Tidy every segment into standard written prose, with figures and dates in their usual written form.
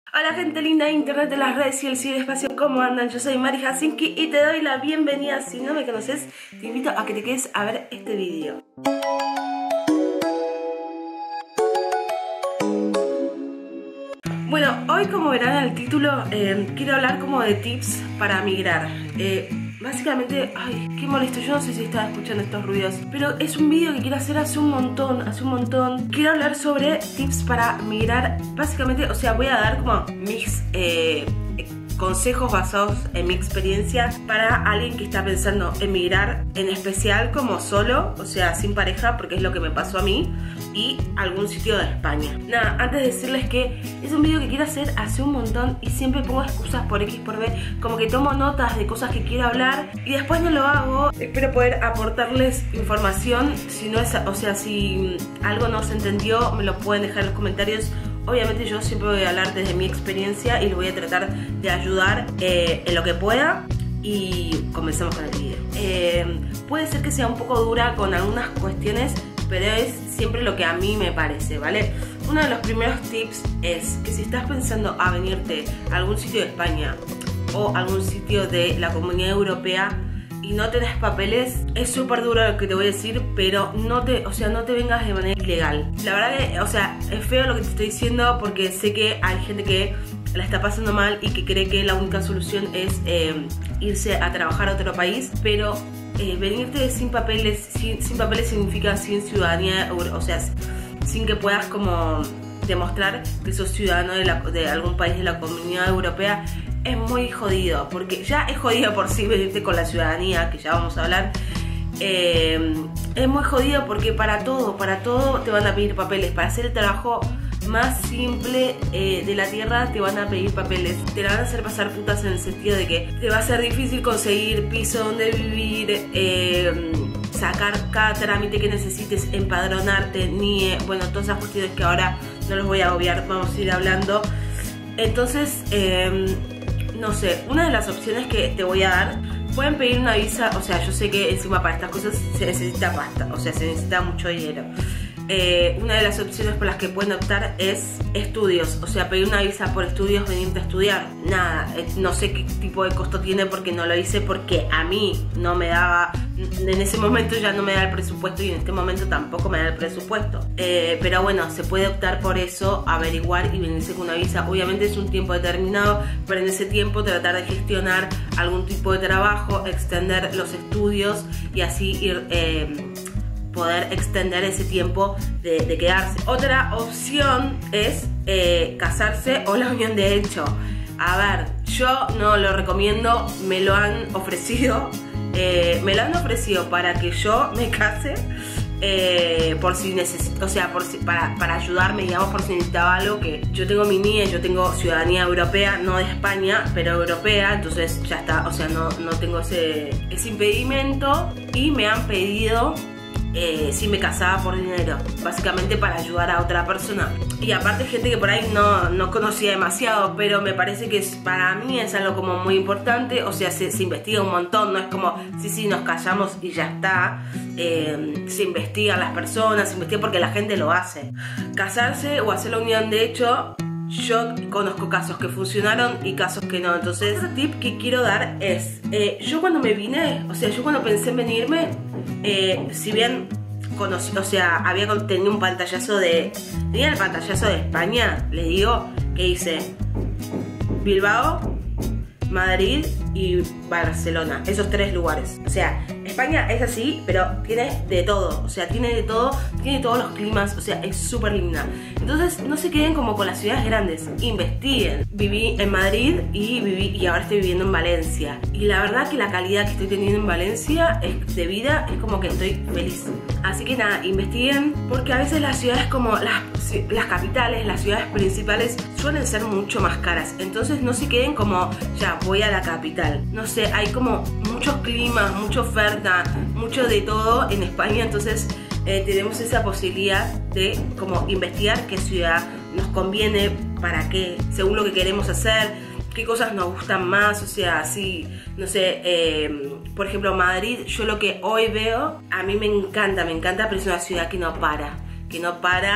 Hola gente linda de internet, de las redes y el ciberespacio, ¿cómo andan? Yo soy Mari Jasinski y te doy la bienvenida. Si no me conoces, te invito a que te quedes a ver este video. Bueno, hoy como verán en el título, quiero hablar como de tips para migrar. Básicamente, ay, qué molesto, yo no sé si estaba escuchando estos ruidos, pero es un video que quiero hacer hace un montón. Quiero hablar sobre tips para migrar, básicamente, o sea, voy a dar como mis consejos basados en mi experiencia para alguien que está pensando en migrar, en especial como solo, o sea, sin pareja, porque es lo que me pasó a mí, y algún sitio de España. Nada, antes de decirles que es un video que quiero hacer hace un montón y siempre pongo excusas por X, por B, como que tomo notas de cosas que quiero hablar y después no lo hago. Espero poder aportarles información. Si no es, o sea, si algo no se entendió, me lo pueden dejar en los comentarios. Obviamente yo siempre voy a hablar desde mi experiencia y les voy a tratar de ayudar en lo que pueda. Y comencemos con el video. Puede ser que sea un poco dura con algunas cuestiones, pero es siempre lo que a mí me parece, ¿vale? Uno de los primeros tips es que si estás pensando a venirte a algún sitio de España o algún sitio de la Comunidad Europea y no tenés papeles, es súper duro lo que te voy a decir, pero no te vengas de manera ilegal. La verdad que, o sea, es feo lo que te estoy diciendo porque sé que hay gente que la está pasando mal y que cree que la única solución es irse a trabajar a otro país, pero venirte sin papeles significa sin ciudadanía, o sea, sin que puedas como demostrar que sos ciudadano de algún país de la Comunidad Europea. Es muy jodido, porque ya es jodido por sí venirte con la ciudadanía, que ya vamos a hablar. Es muy jodido porque para todo te van a pedir papeles. Para hacer el trabajo más simple de la tierra te van a pedir papeles. Te la van a hacer pasar putas en el sentido de que te va a ser difícil conseguir piso donde vivir, sacar cada trámite que necesites, empadronarte, NIE, bueno, todas esas cuestiones que ahora no los voy a obviar, vamos a ir hablando. Entonces, no sé, una de las opciones que te voy a dar, pueden pedir una visa, o sea, yo sé que encima para estas cosas se necesita pasta, o sea, se necesita mucho dinero. Una de las opciones por las que pueden optar es estudios, o sea, pedir una visa por estudios, venirte a estudiar. Nada, no sé qué tipo de costo tiene porque no lo hice, porque a mí no me daba, en ese momento ya no me da el presupuesto y en este momento tampoco me da el presupuesto. Pero bueno, se puede optar por eso, averiguar y venirse con una visa. Obviamente es un tiempo determinado, pero en ese tiempo tratar de gestionar algún tipo de trabajo, extender los estudios y así ir poder extender ese tiempo de quedarse. Otra opción es casarse o la unión de hecho. A ver, yo no lo recomiendo, me lo han ofrecido. Me lo han ofrecido para que yo me case, por si necesito, o sea, para ayudarme, digamos, por si necesitaba algo. Que yo tengo mi NIE, yo tengo ciudadanía europea, no de España, pero europea, entonces ya está, o sea, no tengo ese impedimento. Y me han pedido si me casaba por dinero, básicamente para ayudar a otra persona. Y aparte gente que por ahí no conocía demasiado, pero me parece que para mí es algo como muy importante. O sea, se investiga un montón, no es como sí, nos callamos y ya está. Se investigan las personas, se investiga porque la gente lo hace. Casarse o hacer la unión de hecho, yo conozco casos que funcionaron y casos que no. Entonces, otro tip que quiero dar es, yo cuando me vine, o sea, yo cuando pensé en venirme, si bien conocí, o sea, tenía el pantallazo de España, les digo que hice Bilbao, Madrid y Barcelona, esos 3 lugares. O sea, España es así, pero tiene de todo, o sea, tiene todos los climas, o sea, es súper linda. Entonces, no se queden como con las ciudades grandes, investiguen. Viví en Madrid y ahora estoy viviendo en Valencia. Y la verdad que la calidad que estoy teniendo en Valencia de vida es como que estoy feliz. Así que nada, investiguen, porque a veces las ciudades como las capitales, las ciudades principales suelen ser mucho más caras. Entonces no se queden como, ya voy a la capital. No sé, hay como muchos climas, mucha oferta, mucho de todo en España. Entonces tenemos esa posibilidad de como investigar qué ciudad nos conviene, para qué, según lo que queremos hacer, qué cosas nos gustan más. O sea, así, no sé, por ejemplo Madrid, yo lo que hoy veo, a mí me encanta, pero es una ciudad que no para,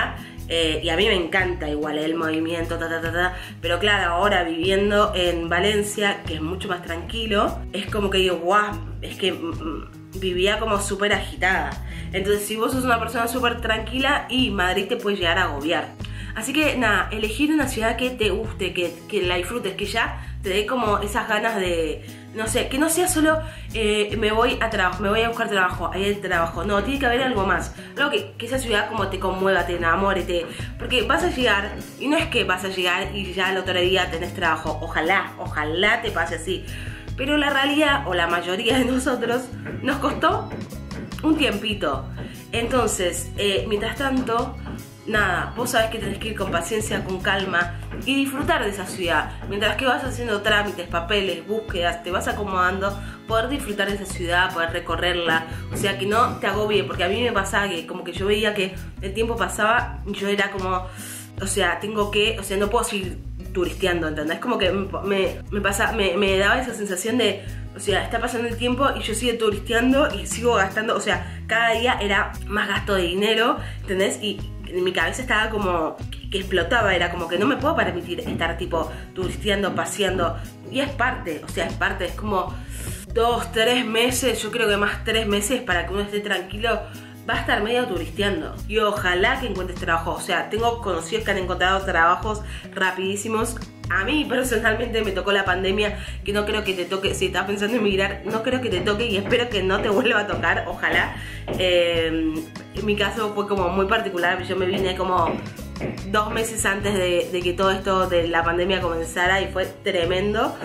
y a mí me encanta igual el movimiento, pero claro, ahora viviendo en Valencia, que es mucho más tranquilo, es como que digo, guau, es que vivía como súper agitada. Entonces si vos sos una persona súper tranquila, y Madrid te puede llegar a agobiar. Así que nada, elegir una ciudad que te guste, que la disfrutes, que ya te dé como esas ganas de, no sé, que no sea solo me voy a trabajo, me voy a buscar trabajo, ahí hay trabajo. No, tiene que haber algo más. Algo que esa ciudad como te conmueva, te enamore, porque vas a llegar, y no es que vas a llegar y ya el otro día tenés trabajo. Ojalá te pase así. Pero la realidad, o la mayoría de nosotros, nos costó un tiempito. Entonces, mientras tanto, nada, vos sabés que tenés que ir con paciencia, con calma y disfrutar de esa ciudad. Mientras que vas haciendo trámites, papeles, búsquedas, te vas acomodando, poder disfrutar de esa ciudad, poder recorrerla. O sea, que no te agobie, porque a mí me pasaba que como que yo veía que el tiempo pasaba y yo era como, o sea, no puedo seguir turisteando, ¿entendés? Como que me daba esa sensación de, o sea, está pasando el tiempo y yo sigo turisteando y sigo gastando, o sea, cada día era más gasto de dinero, ¿entendés? Y en mi cabeza estaba como que explotaba, era como que no me puedo permitir estar tipo turisteando, paseando, y es parte, es como 2, 3 meses, yo creo que más 3 meses para que uno esté tranquilo, va a estar medio turisteando. Y ojalá que encuentres trabajo. O sea, tengo conocidos que han encontrado trabajos rapidísimos. A mí personalmente me tocó la pandemia, que no creo que te toque. Si estás pensando en emigrar, no creo que te toque y espero que no te vuelva a tocar, ojalá. En mi caso fue como muy particular. Yo me vine como 2 meses antes de que todo esto de la pandemia comenzara y fue tremendo.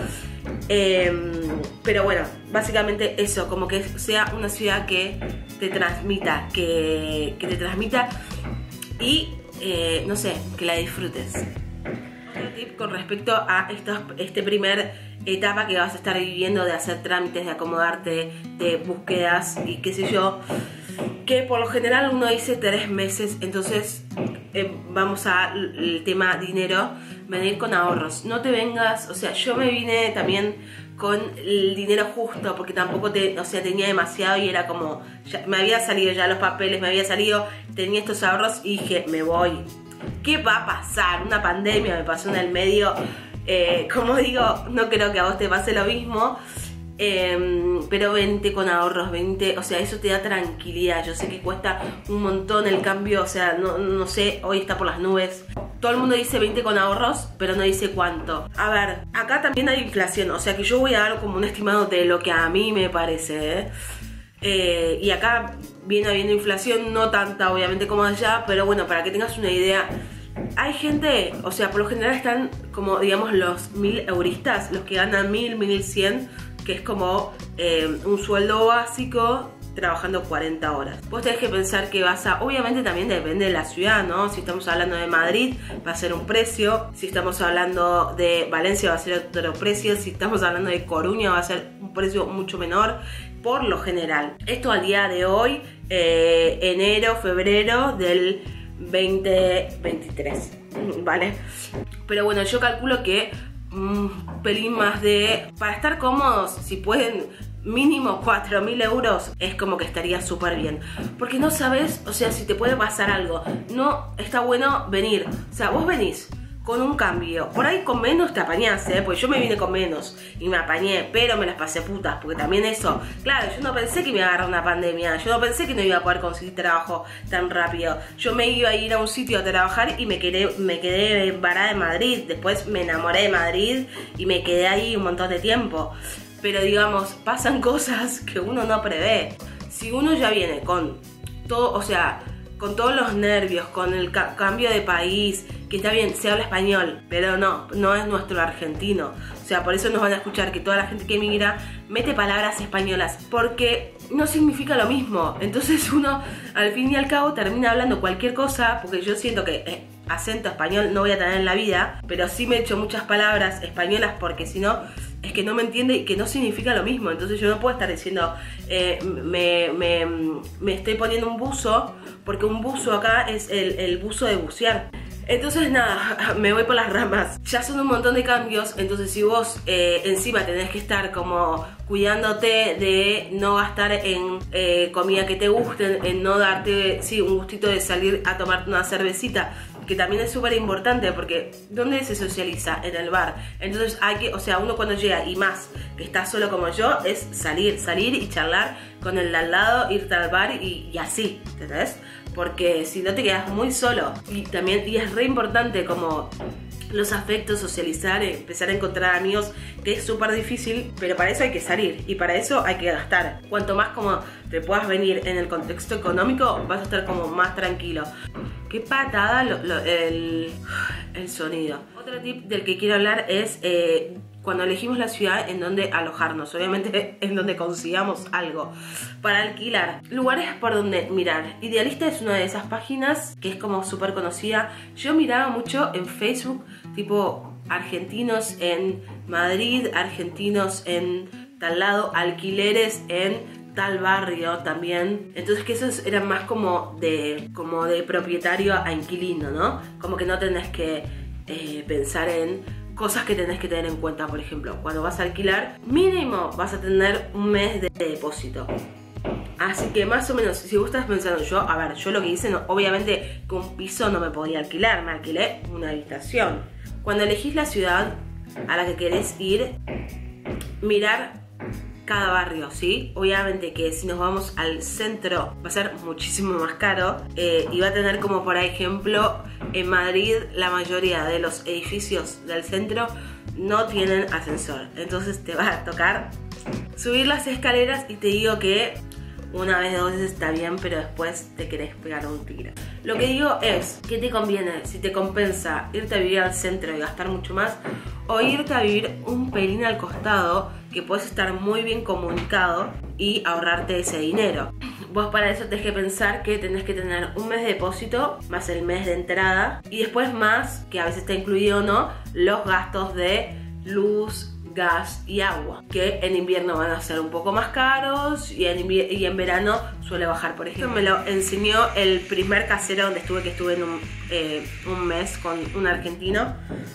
Pero bueno, básicamente eso, como que sea una ciudad que te transmita, que te transmita y no sé, que la disfrutes. Otro tip con respecto a este primer etapa que vas a estar viviendo, de hacer trámites, de acomodarte, de búsquedas y qué sé yo, que por lo general uno dice 3 meses, entonces vamos al tema dinero, venir con ahorros, no te vengas, o sea, yo me vine también con el dinero justo, porque tampoco tenía demasiado y era como, me había salido ya los papeles, me había salido, tenía estos ahorros y dije, me voy. ¿Qué va a pasar? Una pandemia me pasó en el medio, como digo, no creo que a vos te pase lo mismo. Pero vente con ahorros, vente, o sea, eso te da tranquilidad. Yo sé que cuesta un montón el cambio, o sea, no sé, hoy está por las nubes. Todo el mundo dice 20 con ahorros, pero no dice cuánto. A ver, acá también hay inflación, o sea que yo voy a dar como un estimado de lo que a mí me parece, y acá viene habiendo inflación, no tanta obviamente como allá, pero bueno, para que tengas una idea. Hay gente, o sea, por lo general están como, digamos, los 1000 euristas, los que ganan 1000, 1100, que es como un sueldo básico trabajando 40 horas. Vos tenés que pensar que obviamente también depende de la ciudad, ¿no? Si estamos hablando de Madrid va a ser un precio, si estamos hablando de Valencia va a ser otro precio, si estamos hablando de Coruña va a ser un precio mucho menor, por lo general. Esto al día de hoy, enero, febrero del 2023, ¿vale? Pero bueno, yo calculo que un pelín más para estar cómodos, si pueden, mínimo 4.000 euros, es como que estaría súper bien, porque no sabes, o sea, si te puede pasar algo. No está bueno venir, o sea, vos venís con un cambio, por ahí con menos te apañás, pues yo me vine con menos y me apañé, pero me las pasé putas, porque también eso, claro, yo no pensé que me iba a agarrar una pandemia, yo no pensé que no iba a poder conseguir trabajo tan rápido, yo me iba a ir a un sitio a trabajar y me quedé varada en Madrid, después me enamoré de Madrid y me quedé ahí un montón de tiempo, pero digamos, pasan cosas que uno no prevé. Si uno ya viene con todo, o sea, con todos los nervios, con el cambio de país, que está bien, se habla español, pero no es nuestro argentino. O sea, por eso nos van a escuchar que toda la gente que emigra mete palabras españolas, porque no significa lo mismo. Entonces uno, al fin y al cabo, termina hablando cualquier cosa, porque yo siento que acento español no voy a tener en la vida, pero sí me echo muchas palabras españolas, porque si no, es que no me entiende y que no significa lo mismo. Entonces yo no puedo estar diciendo me estoy poniendo un buzo, porque un buzo acá es el buzo de bucear. Entonces nada, me voy por las ramas. Ya son un montón de cambios, entonces si vos encima tenés que estar como cuidándote de no gastar en comida que te guste, en no darte un gustito de salir a tomarte una cervecita, que también es súper importante porque ¿dónde se socializa? En el bar. Entonces hay que, o sea, uno cuando llega y más que está solo como yo, es salir y charlar con el de al lado, irte al bar y así, ¿entendés? Porque si no te quedas muy solo. Y también, y es re importante como los afectos, socializar, empezar a encontrar amigos, que es súper difícil, pero para eso hay que salir y para eso hay que gastar. Cuanto más como te puedas venir en el contexto económico, vas a estar como más tranquilo. Qué patada el sonido. Otro tip del que quiero hablar es cuando elegimos la ciudad en donde alojarnos, obviamente en donde consigamos algo para alquilar, lugares por donde mirar. Idealista es una de esas páginas que es como súper conocida. Yo miraba mucho en Facebook, tipo argentinos en Madrid, argentinos en tal lado, alquileres en tal barrio también. Entonces que esos eran más como de propietario a inquilino, ¿no? Como que no tenés que pensar en cosas que tenés que tener en cuenta. Por ejemplo, cuando vas a alquilar, mínimo vas a tener un mes de depósito. Así que más o menos, si vos estás pensando, yo lo que hice, no, obviamente que un piso no me podía alquilar, me alquilé una habitación. Cuando elegís la ciudad a la que querés ir, mirar cada barrio, ¿sí? Obviamente que si nos vamos al centro va a ser muchísimo más caro y va a tener como por ejemplo en Madrid la mayoría de los edificios del centro no tienen ascensor, entonces te va a tocar subir las escaleras y te digo que una vez, dos veces está bien, pero después te querés pegar un tiro. Lo que digo es, ¿qué te conviene? Si te compensa irte a vivir al centro y gastar mucho más, o irte a vivir un pelín al costado, que puedes estar muy bien comunicado y ahorrarte ese dinero. Vos para eso tenés que pensar que tenés que tener un mes de depósito, más el mes de entrada, y después más, que a veces está incluido o no, los gastos de luz, gas y agua, que en invierno van a ser un poco más caros y en verano suele bajar. Por ejemplo, me lo enseñó el primer casero donde estuve en un mes con un argentino,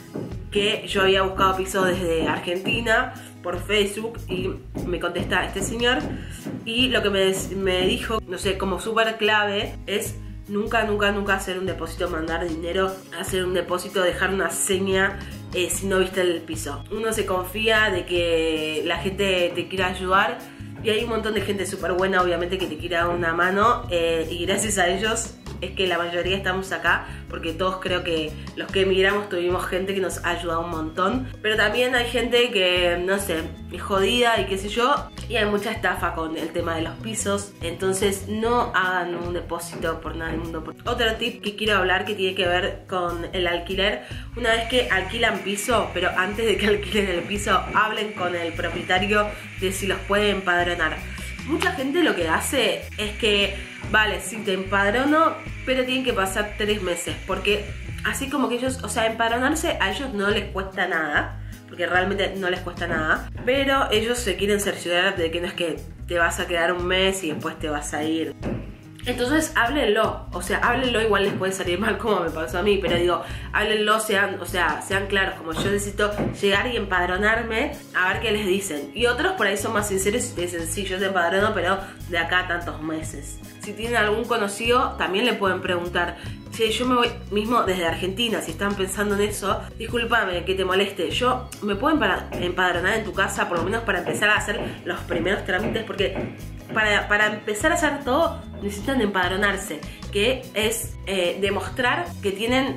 que yo había buscado piso desde Argentina por Facebook y me contesta este señor y lo que me dijo, no sé, como súper clave es nunca hacer un depósito, mandar dinero, hacer un depósito, dejar una seña si no viste el piso. Uno se confía de que la gente te quiera ayudar y hay un montón de gente súper buena obviamente que te quiere dar una mano y gracias a ellos es que la mayoría estamos acá, porque todos creo que los que emigramos tuvimos gente que nos ha ayudado un montón, pero también hay gente que, no sé, es jodida y qué sé yo, y hay mucha estafa con el tema de los pisos, entonces no hagan un depósito por nada del mundo. Otro tip que quiero hablar que tiene que ver con el alquiler, una vez que alquilan piso, pero antes de que alquilen el piso, hablen con el propietario de si los puede empadronar. Mucha gente lo que hace es que, vale, sí te empadrono, pero tienen que pasar 3 meses, porque así como que ellos, o sea, empadronarse a ellos no les cuesta nada, porque realmente no les cuesta nada, pero ellos se quieren cerciorar de que no es que te vas a quedar un mes y después te vas a ir. Entonces háblenlo, o sea, háblenlo, igual les puede salir mal como me pasó a mí, pero digo, háblenlo, sean claros, como yo necesito llegar y empadronarme, a ver qué les dicen. Y otros por ahí son más sinceros y te dicen, sí, yo te empadrono, pero de acá a tantos meses. Si tienen algún conocido, también le pueden preguntar, che, yo me voy mismo desde Argentina, si están pensando en eso, discúlpame que te moleste, yo me puedo empadronar en tu casa, por lo menos para empezar a hacer los primeros trámites, porque para empezar a hacer todo necesitan empadronarse, que es demostrar que tienen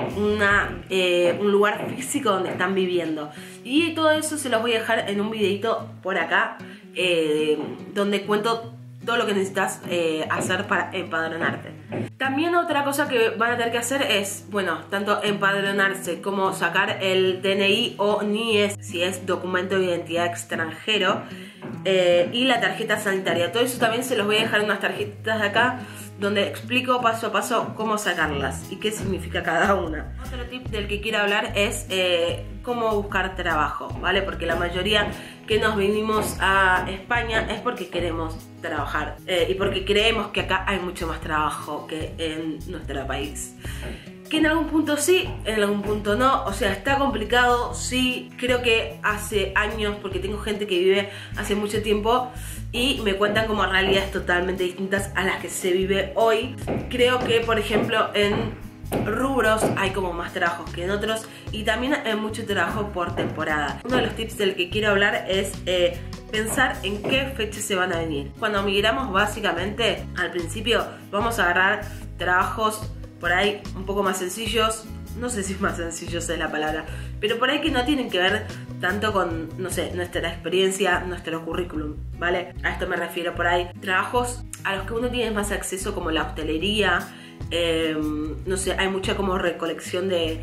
un lugar físico donde están viviendo. Y todo eso se los voy a dejar en un videito por acá, donde cuento todo lo que necesitas hacer para empadronarte. También otra cosa que van a tener que hacer es, bueno, tanto empadronarse como sacar el DNI o NIE, si es documento de identidad extranjero, y la tarjeta sanitaria. Todo eso también se los voy a dejar en unas tarjetas de acá, donde explico paso a paso cómo sacarlas y qué significa cada una. Otro tip del que quiero hablar es cómo buscar trabajo, ¿vale? Porque la mayoría que nos vinimos a España es porque queremos trabajar y porque creemos que acá hay mucho más trabajo que en nuestro país. Que en algún punto sí, en algún punto no, o sea, está complicado, sí, creo que hace años, porque tengo gente que vive hace mucho tiempo y me cuentan como realidades totalmente distintas a las que se vive hoy. Creo que, por ejemplo, en rubros hay como más trabajos que en otros, y también hay mucho trabajo por temporada. Uno de los tips del que quiero hablar es pensar en qué fechas se van a venir. Cuando migramos, básicamente al principio vamos a agarrar trabajos por ahí un poco más sencillos. No sé si más sencillos es la palabra, pero por ahí que no tienen que ver tanto con, no sé, nuestra experiencia, nuestro currículum, ¿vale? A esto me refiero. Por ahí trabajos a los que uno tiene más acceso, como la hostelería. No sé, hay mucha como recolección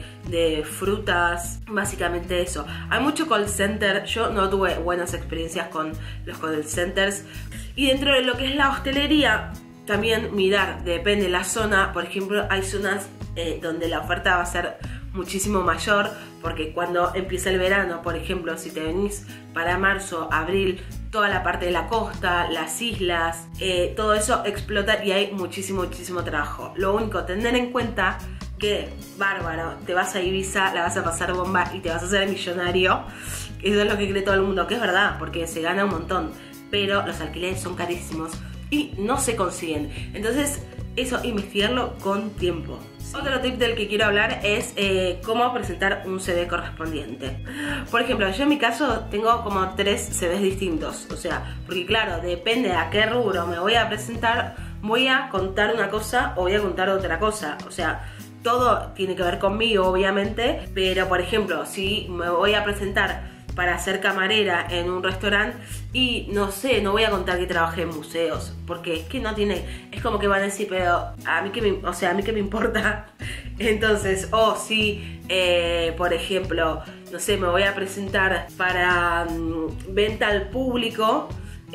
de frutas, básicamente eso. Hay mucho call center. Yo no tuve buenas experiencias con los call centers. Y dentro de lo que es la hostelería, también mirar, depende de la zona. Por ejemplo, hay zonas donde la oferta va a ser muchísimo mayor, porque cuando empieza el verano, por ejemplo, si te venís para marzo, abril, toda la parte de la costa, las islas, todo eso explota y hay muchísimo trabajo. Lo único, tener en cuenta que, bárbaro, te vas a Ibiza, la vas a pasar bomba y te vas a hacer millonario. Eso es lo que cree todo el mundo, que es verdad, porque se gana un montón, pero los alquileres son carísimos y no se consiguen. Entonces, eso, investigarlo con tiempo. Otro tip del que quiero hablar es cómo presentar un CV correspondiente. Por ejemplo, yo en mi caso tengo como 3 CVs distintos. O sea, porque claro, depende a qué rubro me voy a presentar, voy a contar una cosa o voy a contar otra cosa. O sea, todo tiene que ver conmigo, obviamente. Pero, por ejemplo, si me voy a presentar para ser camarera en un restaurante y no sé, no voy a contar que trabajé en museos, porque es que no tiene, es como que van a decir, pero a mí que me importa. Entonces, o si por ejemplo, no sé, me voy a presentar para venta al público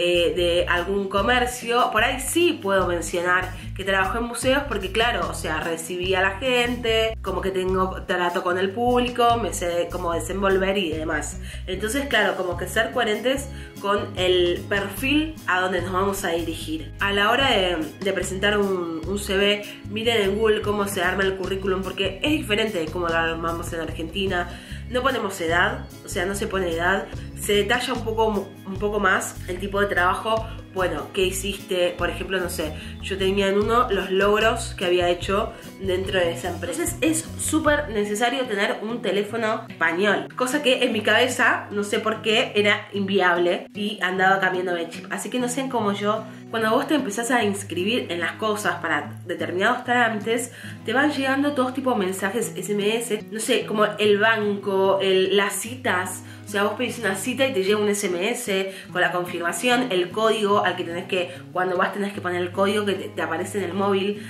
de algún comercio, por ahí sí puedo mencionar que trabajo en museos, porque claro, o sea, recibí a la gente, como que tengo trato con el público, me sé cómo desenvolver y demás. Entonces, claro, como que ser coherentes con el perfil a donde nos vamos a dirigir. A la hora de presentar un CV, miren en Google cómo se arma el currículum, porque es diferente de cómo lo armamos en Argentina. No ponemos edad, o sea, no se pone edad. Se detalla un poco más el tipo de trabajo. Bueno, ¿qué hiciste? Por ejemplo, no sé, yo tenía en uno los logros que había hecho dentro de esa empresa. Entonces es súper necesario tener un teléfono español, cosa que en mi cabeza, no sé por qué, era inviable y andaba cambiando de chip. Así que no sean como yo. Cuando vos te empezás a inscribir en las cosas para determinados trámites, te van llegando todos tipos de mensajes SMS, no sé, como el banco, las citas. O sea, vos pedís una cita y te llega un SMS con la confirmación, el código al que tenés que, cuando vas tenés que poner el código que te aparece en el móvil.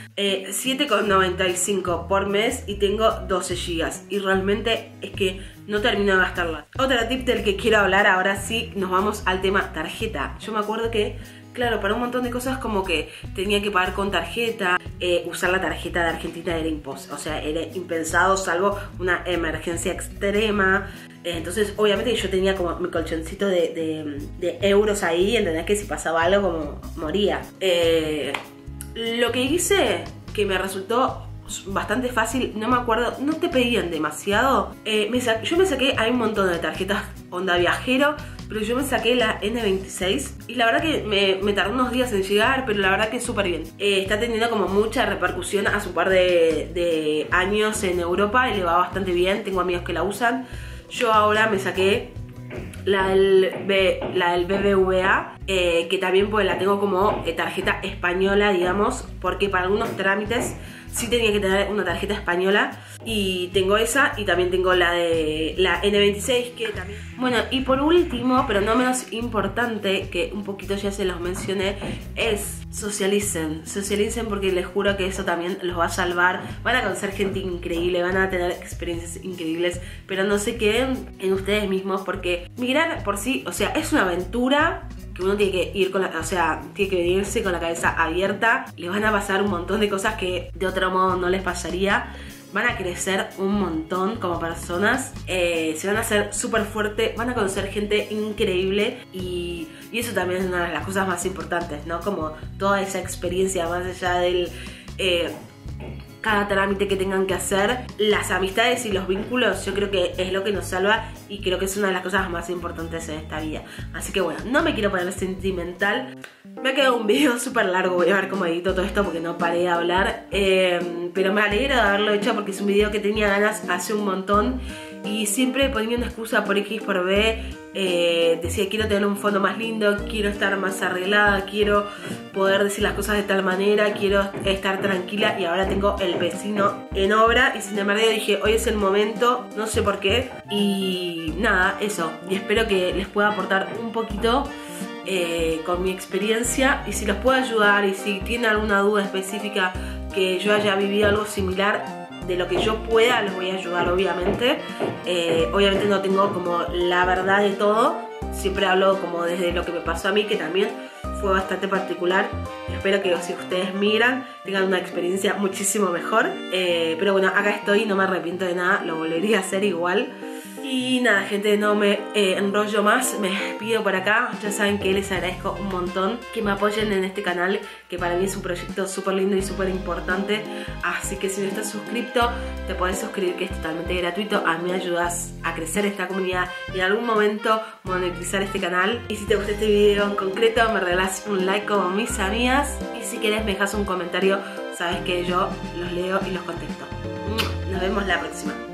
7,95 por mes y tengo 12 gigas. Y realmente es que no termino de gastarla. Otro tip del que quiero hablar, ahora sí, nos vamos al tema tarjeta. Yo me acuerdo que, claro, para un montón de cosas como que tenía que pagar con tarjeta, usar la tarjeta de Argentina era imposible, o sea, era impensado salvo una emergencia extrema. Entonces, obviamente yo tenía como mi colchoncito de euros ahí, ¿entendés? Que si pasaba algo como moría. Lo que hice, que me resultó bastante fácil, no me acuerdo, no te pedían demasiado. Yo me saqué, hay un montón de tarjetas onda viajero, pero yo me saqué la N26 y la verdad que me tardó unos días en llegar, pero la verdad que es súper bien. Está teniendo como mucha repercusión a su par de años en Europa y le va bastante bien, tengo amigos que la usan. Yo ahora me saqué la del BBVA, que también pues la tengo como tarjeta española, digamos, porque para algunos trámites sí tenía que tener una tarjeta española, y tengo esa, y también tengo la de la N26, que también... Bueno, y por último, pero no menos importante, que un poquito ya se los mencioné, es socialicen porque les juro que eso también los va a salvar. Van a conocer gente increíble, van a tener experiencias increíbles, pero no se queden en ustedes mismos, porque migrar por sí, o sea, es una aventura que uno tiene que ir con la, o sea, tiene que venirse con la cabeza abierta. Les van a pasar un montón de cosas que de otro modo no les pasaría. Van a crecer un montón como personas, se van a hacer súper fuertes, van a conocer gente increíble, y eso también es una de las cosas más importantes, ¿no? Como toda esa experiencia, más allá del cada trámite que tengan que hacer. Las amistades y los vínculos yo creo que es lo que nos salva y creo que es una de las cosas más importantes en esta vida. Así que bueno, no me quiero poner sentimental. Me ha quedado un video súper largo, voy a ver cómo edito todo esto porque no paré de hablar. Pero me alegro de haberlo hecho porque es un video que tenía ganas hace un montón. Y siempre ponía una excusa por X, por B. Decía, quiero tener un fondo más lindo, quiero estar más arreglada, quiero poder decir las cosas de tal manera, quiero estar tranquila. Y ahora tengo el vecino en obra y sin embargo dije, hoy es el momento, no sé por qué. Y nada, eso. Y espero que les pueda aportar un poquito con mi experiencia. Y si los puedo ayudar y si tienen alguna duda específica que yo haya vivido algo similar, de lo que yo pueda, les voy a ayudar, obviamente. Obviamente no tengo como la verdad de todo. Siempre hablo como desde lo que me pasó a mí, que también fue bastante particular. Espero que si ustedes miran, tengan una experiencia muchísimo mejor. Pero bueno, acá estoy, no me arrepiento de nada, lo volvería a hacer igual. Y nada, gente, no me enrollo más, me despido por acá. Ya saben que les agradezco un montón que me apoyen en este canal, que para mí es un proyecto súper lindo y súper importante. Así que si no estás suscrito, te podés suscribir, que es totalmente gratuito. A mí me ayudas a crecer esta comunidad y en algún momento monetizar este canal. Y si te gustó este video en concreto, me regalás un like como mis amigas. Y si querés me dejas un comentario, sabes que yo los leo y los contesto. Nos vemos la próxima.